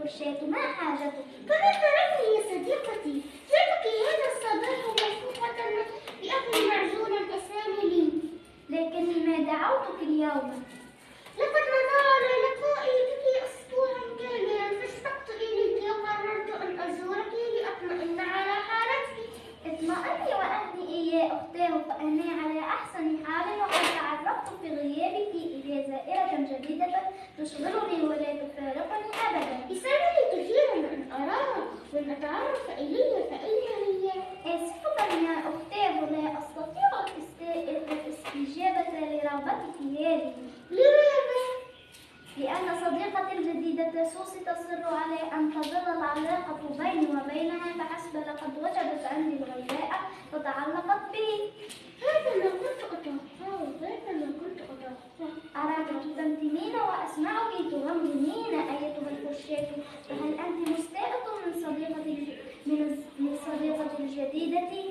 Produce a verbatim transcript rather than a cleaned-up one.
الفرشاة، ما حاجتك؟ كما تركني يا صديقتي، جئتك هذا الصباح مسبوقة بأمر معزول أسامي لي. لكني ما دعوتك اليوم. لقد مضى على لقائي بك أسبوعا كاملا، فاشتقت إليك وقررت أن أزورك لأطمئن على حالتك. اطمئني وأهنئي يا أختاه، فأني على أحسن حال، وقد تعرفت في غيابك إلى زائرة جديدة تشغلني ولا تفارقني أبدا. يسرني كثيرا أن أراها وأن أتعرف إليها، فأين هي؟ آسفة يا أختاه، لا أستطيع الاستجابة لرغبتك هذه. لماذا؟ لأن صديقتي الجديدة سوسي تصر على أن تظل العلاقة بيني وبينها فحسب، لقد وجدت عندي الغذاء فتعلقت بي. هذا ما كنت أتوقعه، هذا ما كنت أتوقعه. أراك تتمتمين وأسمعك تغمضنين أيتها الفرشاة، فهل أنت مستاءة من صديقتي من من صديقتي الجديدة؟